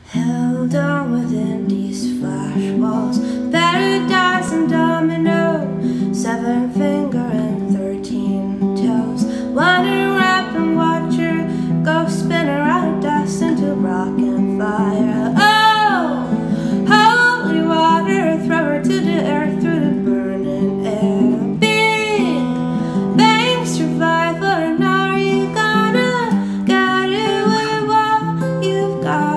Held on within these flash walls, paradise and domino, 7 finger and 13 toes. Wandering wrap and watch her go spin around dust into rock and fire. Oh, holy water, throw her to the earth through the burning air. Big bang survival, and are you gonna get it with what you've got?